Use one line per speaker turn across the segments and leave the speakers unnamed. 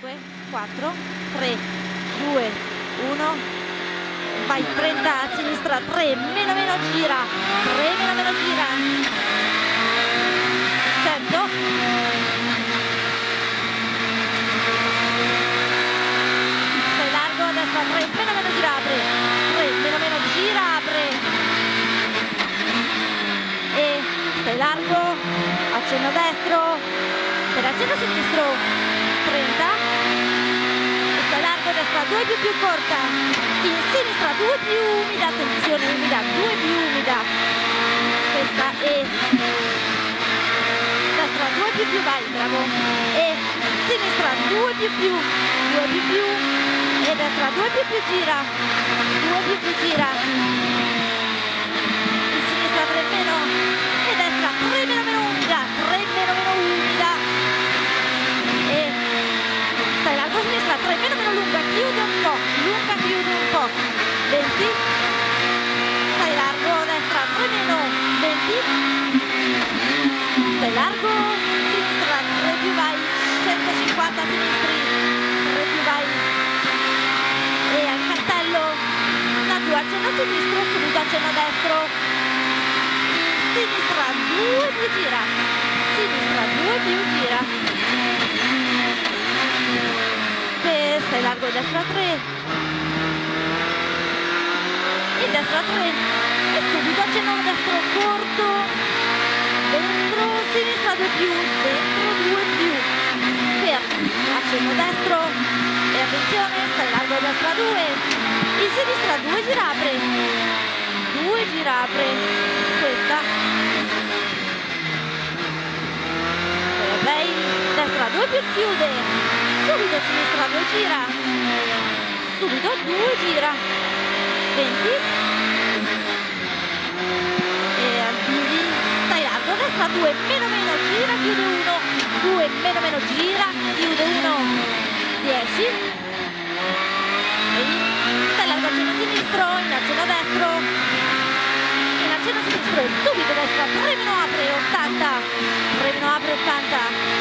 5, 4, 3, 2, 1, vai 30 a sinistra, 3, meno meno gira, 3, meno meno gira, 100, sei largo a destra, 3, meno meno gira, apre, 3, meno meno gira, apre, e stai largo, accenno destro, per accenno sinistro, 30, e stai largo, destra 2 più corta, in sinistra 2 più umida, attenzione umida, 2 più umida, questa e destra 2 più vai, bravo, e sinistra 2 più 2 più, e destra 2 più gira, 2 più gira, in sinistra 3 meno, e destra 3 meno meno umida, 3 meno meno umida, e stai largo a sinistra, 3 meno meno lunga, chiude un po', lunga chiude un po', 20, stai largo a destra, 3 meno, 20, stai largo, sinistra, 3 più vai, 150 sinistri, 3 più vai, e al cartello, da 2 accenno sinistro, subito accenno destro, sinistra 2 più gira, sinistra 2 più gira, e stai largo, destra 3, e destra 3, e subito accenno destro corto, dentro, sinistra 2 più, dentro 2 più, per accenno destro, e attenzione, stai largo, destra 2, in sinistra 2 gira apre, 2 gira apre, questa, lei, destra 2 più chiude, subito sinistra 2 gira, subito 2 gira, 20, e al piedi, stai largo, destra 2, meno meno, gira, chiude 1, 2, meno meno, gira, chiude 1, 10, e stai largo accenno sinistro, in accenno destro, in accenno sinistro, e subito destra, 3 meno apre, 80, 3 meno apre, 80,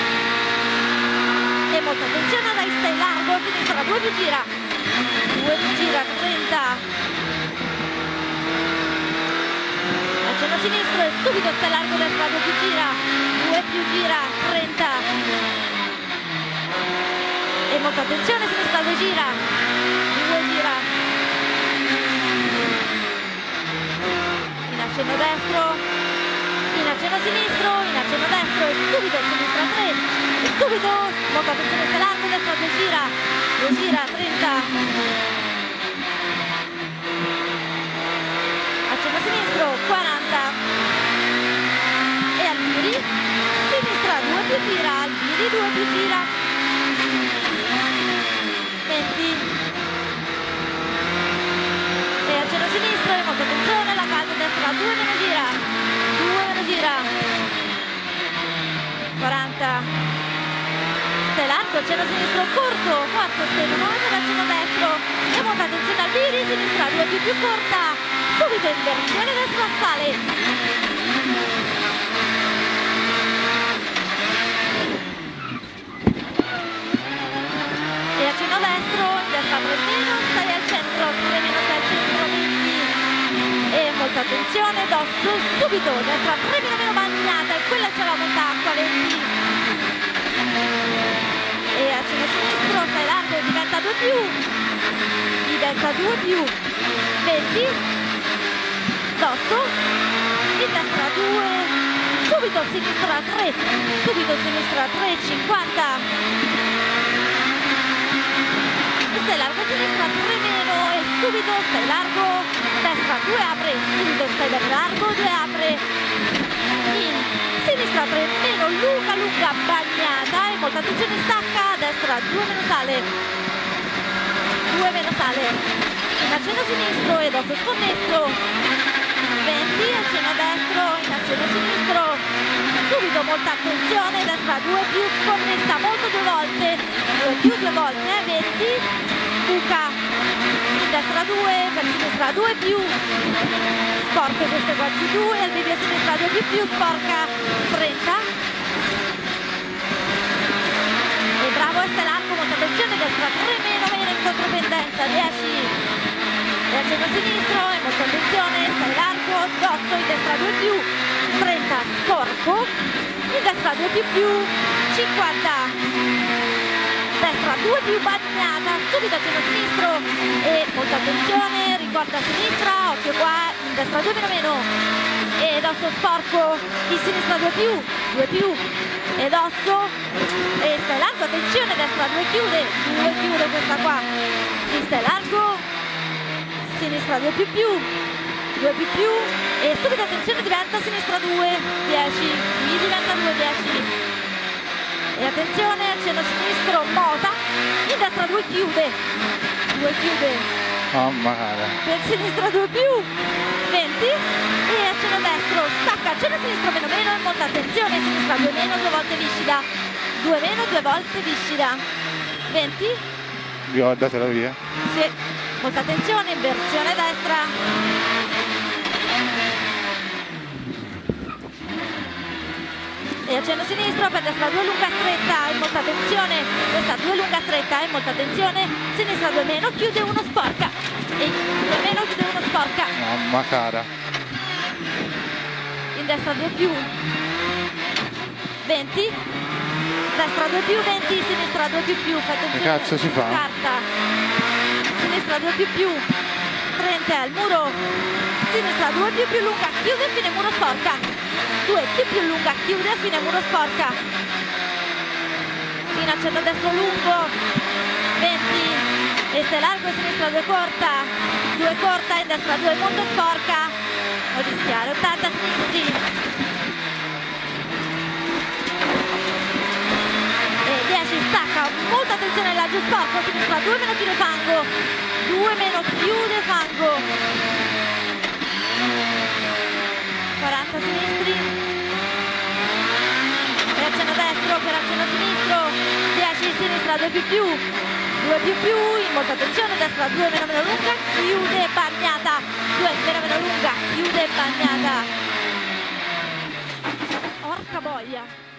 e molta attenzione, dai, stai largo, sinistra 2 più gira, 2 più gira, 30, accenno sinistro, e subito stai largo, destra 2 più gira, 2 più gira, 30, e molta attenzione, sinistra 2 gira, 2 gira, in accenno destro, in accenno sinistro, in accenno destro, e subito sinistra 3, e subito, molta attenzione, stai largo, destra 2 gira, 30, accenno sinistro, 40, e al piedi, sinistra 2 più gira, al piedi 2 più gira, 20, e accenno sinistro, e molta attenzione, la calda destra 2 meno gira, 2 meno gira, 40, stai largo, accenno sinistro corto, forza, stendo 9 per accenno destro, e molta attenzione al piedi, sinistra 2 più corta, subito in versione destra sale, e accenno destro, in destra 3 meno, stai al centro, 3 meno, stai al centro, 20, e molta attenzione, dosso, subito, destra 3 meno meno bagnata, e quella c'è la molta acqua, 20, e accenno sinistro, stai largo, diventa 2 più, diventa 2 più, 20, dosso, in destra 2, subito sinistra 3, subito sinistra 3, 50, e stai largo, sinistra 3 meno, e subito stai largo, destra 2 apre, subito stai largo, 2 apre, in sinistra 3 meno, lunga lunga bagnata, e molta attenzione, stacca, destra 2 meno sale, 2 meno sale, in accenno sinistro, e dosso sconnestro, 20, accenno destro, in accenno sinistro, subito molta attenzione, destra 2 più sconnessa, molto 2 volte, 2 più 2 volte, 20, buca, in destra 2, per sinistra 2 più, sporche queste qua giù 2, al bivio a sinistra 2 più, sporca, 30, e bravo, e stai largo, molta attenzione, sinistro, in destra 2 più, 30 sporco, in destra 2 più, 50, destra 2 più bagnata, subito accendo sinistro e molta attenzione, ricorda a sinistra, occhio qua, in destra 2 meno, ed osso sporco, in sinistra 2 più, ed osso, e stai largo, attenzione, destra 2 chiude questa qua, e stai largo, sinistra 2 più, e subito attenzione, diventa sinistra 2, 10, qui diventa 2, 10, e attenzione, accenno sinistro, mota, in destra 2 chiude, per sinistra 2 più, 20, e accenno destro, stacca, accenno sinistro meno, e molta attenzione, sinistra 2 meno, 2 volte viscida, 2 meno, 2 volte viscida, 20,
datela via.
sì, molta attenzione, inversione destra, e accenno sinistro per destra 2 lunga stretta e molta attenzione, destra 2 lunga stretta e molta attenzione, sinistra 2 meno, chiude 1 sporca, e 2 meno, chiude 1 sporca,
Mamma cara.
in destra 2 più, 20, destra 2 più, 20, sinistra 2 più, fai attenzione,
Che cazzo si fa?
Carta, sinistra 2 più, 30 al muro, sinistra 2 più lunga, chiude fine muro sporca, 2 più lunga, chiude a fine muro sporca, in accendo destro lungo, 20, e stai largo, sinistra 2 corta, in destra 2 molto sporca, non rischiare, 80 sinistri, e 10 stacca, molta attenzione all'agio sporco, sinistra 2 meno chiude fango, 2 meno chiude fango, 40 sinistri, e accenno destro per accenno sinistro, 10 sinistra 2 più, in molta attenzione, destra 2 meno lunga, chiude bagnata, 2 meno lunga, chiude bagnata, orca boia.